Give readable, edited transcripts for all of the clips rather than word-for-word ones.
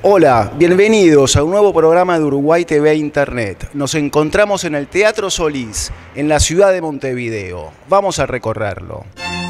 Hola, bienvenidos a un nuevo programa de Uruguay TV Internet. Nos encontramos en el Teatro Solís, en la ciudad de Montevideo. Vamos a recorrerlo.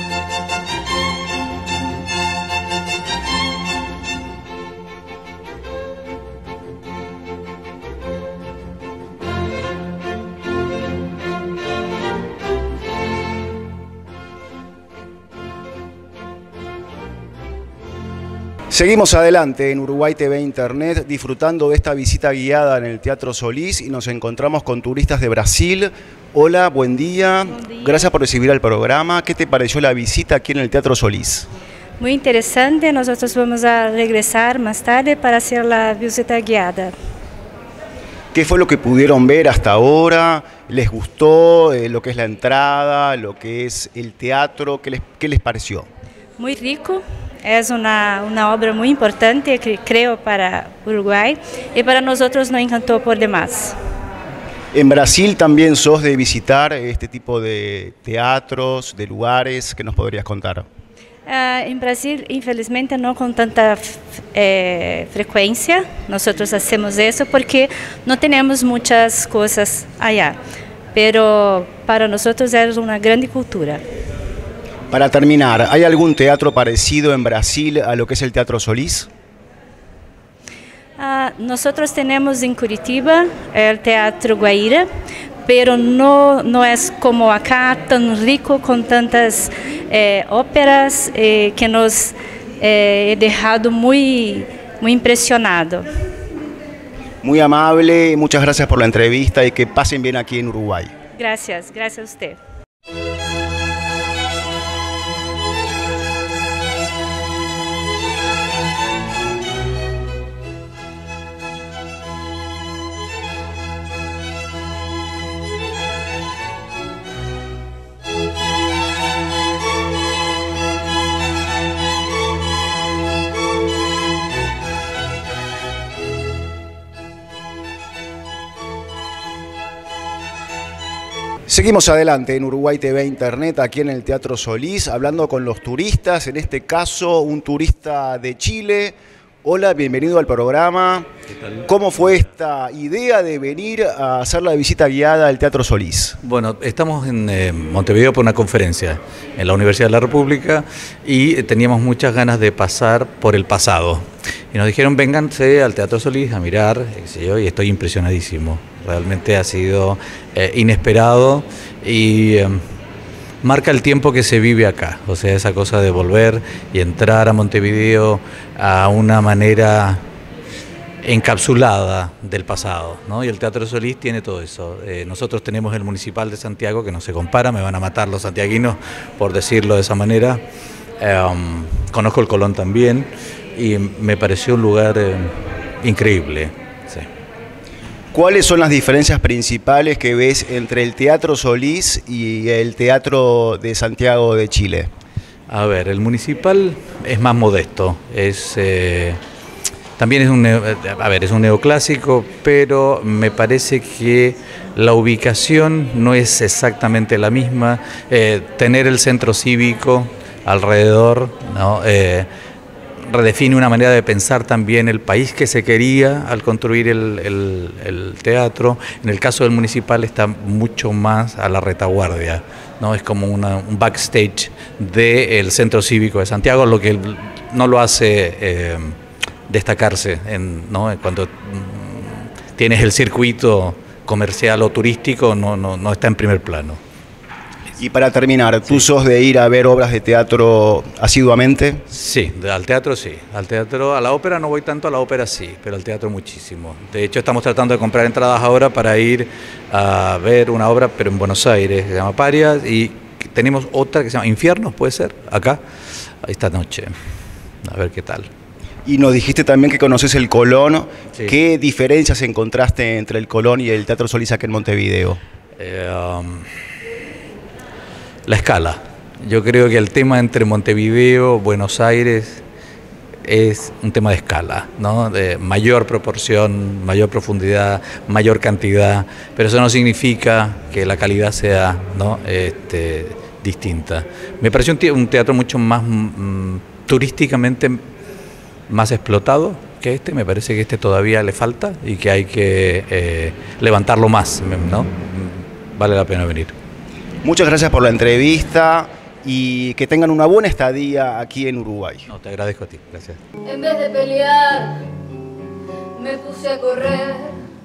Seguimos adelante en Uruguay TV Internet disfrutando de esta visita guiada en el Teatro Solís y nos encontramos con turistas de Brasil. Hola, buen día. Buen día. Gracias por recibir al programa. ¿Qué te pareció la visita aquí en el Teatro Solís? Muy interesante, nosotros vamos a regresar más tarde para hacer la visita guiada. ¿Qué fue lo que pudieron ver hasta ahora? ¿Les gustó lo que es la entrada, lo que es el teatro? ¿Qué les pareció? Muy rico, es una obra muy importante, creo, para Uruguay y para nosotros nos encantó por demás. ¿En Brasil también sos de visitar este tipo de teatros, de lugares? ¿Qué nos podrías contar? En Brasil, infelizmente, no con tanta frecuencia. Nosotros hacemos eso porque no tenemos muchas cosas allá, pero para nosotros es una grande cultura. Para terminar, ¿hay algún teatro parecido en Brasil a lo que es el Teatro Solís? Nosotros tenemos en Curitiba el Teatro Guaíra, pero no es como acá tan rico con tantas óperas que nos he dejado muy impresionado. Muy amable, muchas gracias por la entrevista y que pasen bien aquí en Uruguay. Gracias a usted. Seguimos adelante en Uruguay TV Internet, aquí en el Teatro Solís, hablando con los turistas, en este caso un turista de Chile. Hola, bienvenido al programa. ¿Qué tal? ¿Cómo fue esta idea de venir a hacer la visita guiada al Teatro Solís? Bueno, estamos en Montevideo por una conferencia en la Universidad de la República y teníamos muchas ganas de pasar por el pasado. Y nos dijeron, vénganse al Teatro Solís a mirar, qué sé yo, y estoy impresionadísimo. Realmente ha sido inesperado y marca el tiempo que se vive acá. O sea, esa cosa de volver y entrar a Montevideo a una manera encapsulada del pasado, ¿no? Y el Teatro Solís tiene todo eso. Nosotros tenemos el Municipal de Santiago, que no se compara, me van a matar los santiaguinos por decirlo de esa manera. Conozco el Colón también y me pareció un lugar increíble. Sí. ¿Cuáles son las diferencias principales que ves entre el Teatro Solís y el Teatro de Santiago de Chile? A ver, el Municipal es más modesto, también es un neoclásico, pero me parece que la ubicación no es exactamente la misma. Tener el centro cívico alrededor, ¿no? Redefine una manera de pensar también el país que se quería al construir el teatro. En el caso del Municipal está mucho más a la retaguardia, ¿no? Es como un backstage del Centro Cívico de Santiago, lo que no lo hace destacarse, ¿no? Cuando tienes el circuito comercial o turístico, no está en primer plano. Y para terminar, ¿tú sos de ir a ver obras de teatro asiduamente? Sí, al teatro sí. Al teatro, a la ópera no voy tanto, a la ópera sí, pero al teatro muchísimo. De hecho, estamos tratando de comprar entradas ahora para ir a ver una obra, pero en Buenos Aires, que se llama Parias, y tenemos otra que se llama Infiernos, ¿puede ser? Acá, esta noche. A ver qué tal. Y nos dijiste también que conoces el Colón. Sí. ¿Qué diferencias encontraste entre el Colón y el Teatro Solís aquí en Montevideo? La escala. Yo creo que el tema entre Montevideo, Buenos Aires, es un tema de escala, ¿no? De mayor proporción, mayor profundidad, mayor cantidad, pero eso no significa que la calidad sea, ¿no? distinta. Me pareció un teatro mucho más turísticamente más explotado que me parece que este todavía le falta y que hay que levantarlo más, ¿no? Vale la pena venir. Muchas gracias por la entrevista y que tengan una buena estadía aquí en Uruguay. No, te agradezco a ti, gracias. En vez de pelear, me puse a correr.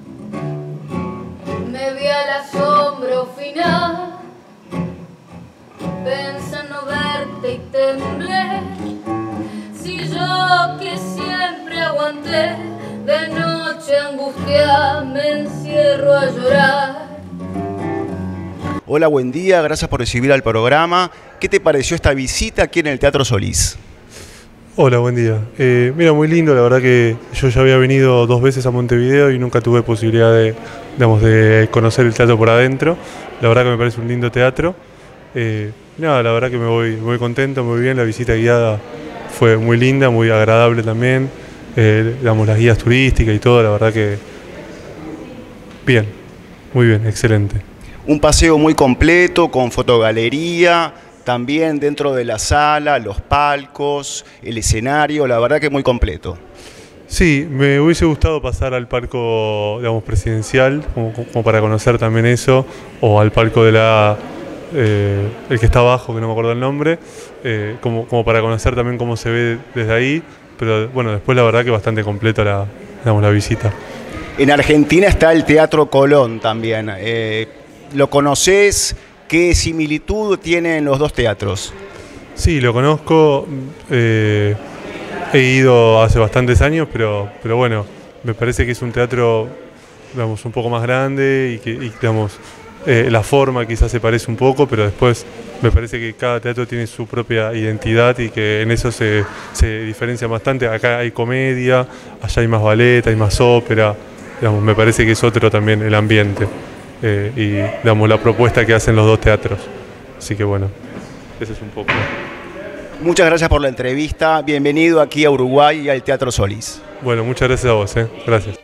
Me vi al asombro final, pensé en no verte y temblé. Si yo que siempre aguanté, de noche angustiada me encierro a llorar. Hola, buen día, gracias por recibir al programa. ¿Qué te pareció esta visita aquí en el Teatro Solís? Hola, buen día. Mira, muy lindo, la verdad que yo ya había venido 2 veces a Montevideo y nunca tuve posibilidad de, digamos, de conocer el teatro por adentro. La verdad que me parece un lindo teatro. Nada, la verdad que me voy contento, muy bien. La visita guiada fue muy linda, muy agradable también. Digamos, las guías turísticas y todo, la verdad que bien, muy bien, excelente. Un paseo muy completo, con fotogalería, también dentro de la sala, los palcos, el escenario, la verdad que muy completo. Sí, me hubiese gustado pasar al palco, digamos, presidencial, como para conocer también eso, o al palco de el que está abajo, que no me acuerdo el nombre, como para conocer también cómo se ve desde ahí, pero bueno, después la verdad que bastante completa la visita. En Argentina está el Teatro Colón también. ¿Lo conoces? ¿Qué similitud tienen los dos teatros? Sí, lo conozco, he ido hace bastantes años, pero bueno, me parece que es un teatro, digamos, un poco más grande y digamos, la forma quizás se parece un poco, pero después me parece que cada teatro tiene su propia identidad y que en eso se diferencia bastante. Acá hay comedia, allá hay más ballet, hay más ópera, digamos, me parece que es otro también el ambiente. Y digamos, la propuesta que hacen los dos teatros. Así que bueno, eso es un poco. Muchas gracias por la entrevista. Bienvenido aquí a Uruguay y al Teatro Solís. Bueno, muchas gracias a vos. Gracias.